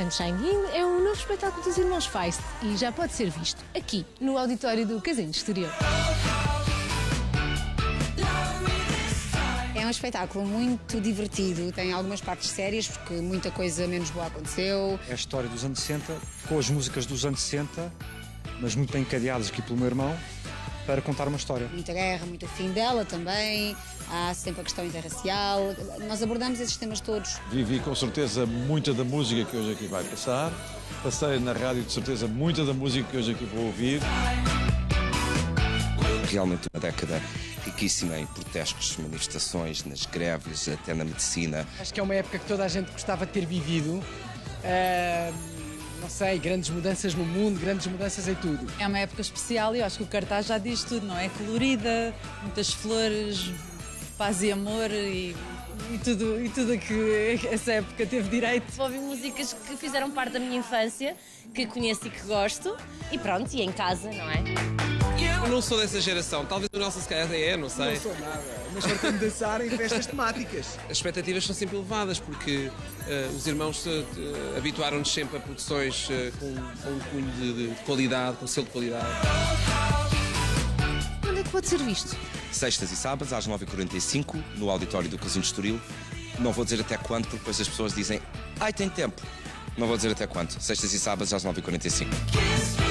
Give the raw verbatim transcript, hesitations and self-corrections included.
Sunshine é um novo espetáculo dos irmãos Feist e já pode ser visto aqui, no auditório do Casino Exterior. É um espetáculo muito divertido, tem algumas partes sérias, porque muita coisa menos boa aconteceu. É a história dos anos sessenta, com as músicas dos anos sessenta, mas muito bem encadeadas aqui pelo meu irmão, para contar uma história. Muita guerra, muito fim dela também, há sempre a questão interracial. Nós abordamos esses temas todos. Vivi com certeza muita da música que hoje aqui vai passar. Passei na rádio de certeza muita da música que hoje aqui vou ouvir. Realmente uma década riquíssima em protestos, manifestações, nas greves, até na medicina. Acho que é uma época que toda a gente gostava de ter vivido. Uh, não sei, grandes mudanças no mundo, grandes mudanças em tudo. É uma época especial e eu acho que o cartaz já diz tudo, não é? Colorida, muitas flores, paz e amor e, e tudo, e tudo que essa época teve direito. Ouvi músicas que fizeram parte da minha infância, que conheço e que gosto, e pronto, e em casa, não é? Eu não sou dessa geração, talvez o nosso se calhar é, não sei. Não sou nada, mas fartei-me de dançar em festas temáticas. As expectativas são sempre elevadas, porque uh, os irmãos uh, habituaram-nos sempre a produções uh, com, com um cunho de, de qualidade, com selo de qualidade. Onde é que pode ser visto? Sextas e sábados, às nove e quarenta e cinco, no auditório do Casino de Estoril. Não vou dizer até quando, porque depois as pessoas dizem ai, tem tempo. Não vou dizer até quando. Sextas e sábados, às nove e quarenta e cinco.